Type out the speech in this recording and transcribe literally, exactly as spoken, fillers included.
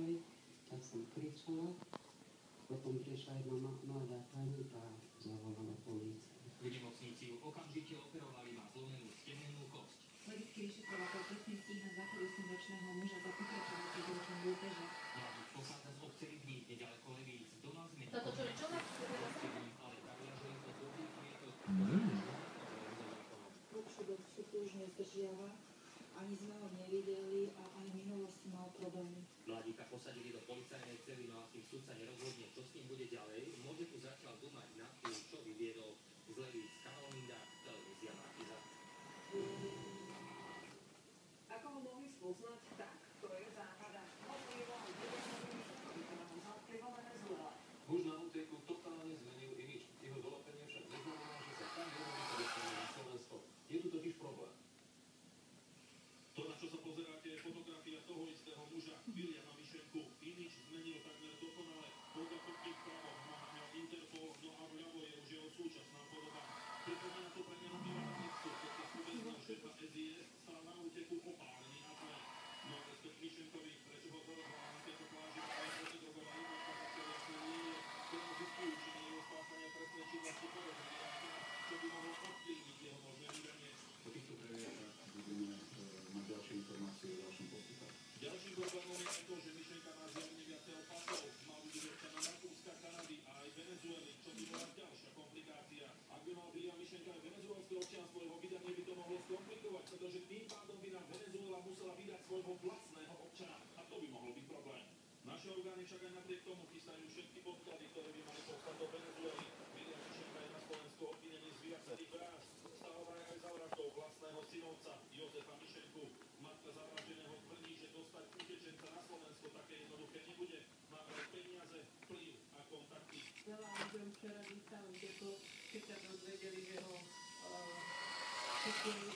policaj, tak som kričala. Potom prišla jedna mladá pani a zavolala políciu. V nemocnici ju okamžite operovali, má zlomenú stehnenú kosť. Medický vyšetrovateľ trestne stíha dvadsaťosemročného muža za pokračovanie prírodčnom lúpeže. Mladík pochádza z obce Rybník, nedaleko Levíc. Doma zmení. Toto čo je čo? Ale pravia, že je to dobrý priateľ. Prúbšudok sú tu už nezdržiava. Ani sme ho nevideli a aj v minulosti mal problémy. Mladíka posadili do policajnej cely, no a kým súd sa nerozhodne, čo s ním bude ďalej, môže tu začal dumať nad tým, čo vyviedol z Levíc. Karol Minda, televízia Markiza. Ako ho mohli spoznať? Tak, to je záhada. Motivoval budovnými vykonanom za vplyvom Venezuela. Muž na úteku totálne zmenil imič. Jeho dolapenie však neznamená, že sa tam jednoducho dostane na Slovensko. Je tu totiž problém. To, na čo sa pozeráte, je fotografia toho istého muža, Viliama Mišenku. Imič zmenil takmer dokonale. Koga kopí vpravo, naháňal Interpol, no a vľavo je už jeho súčasná podoba. Pripomína to pre neho Milana Nexu, keď sa súbeznal šéfa es í es, stal na úteku opálený a zle. No a respekt Mišenkovi, prečo ho zarazila na tejto pláži, ale protidrogová jednotka zatiaľ jasne nie je. Ktorá zistujú, či nie je spáchania trestnej činnosti podozrivý a čo by mohlo ovplyvniť jeho možné vydanie. Po týchto prejaviach budeme mať ďalšie informácie o ďalšom postupe. Ďalším problémom je aj to, že Mišenka má zjavne viacero pasov. Mal byť občana Rakúska, Kanady a aj Venezuely, čo by bola ďalšia komplikácia. Ak by mal Viliam Mišenka aj venezuelské občianstvo, jeho vydanie by to mohlo skomplikovať, pretože tým pádom by nám Venezuela musela vydať svojho vlastného občana a to by mohol byť problém. Naše orgány však aj napriek tomu chystajú všetky podklady, ktoré by mali poslať do Venezuely. Viliam Mišenka je na Slovensku obvinený z viacerých vrásť. Stál vraj aj za vraždou vlastného synovca Jozefa Mišenku. Matka zavraždeného tvrdí, že dostať utečenca na Slovensko také jednoduché nebude. Má aj peniaze, vplyv a kontakty. Veľa ľuďom včera vítam, keď sa dozvedeli, že ho uh,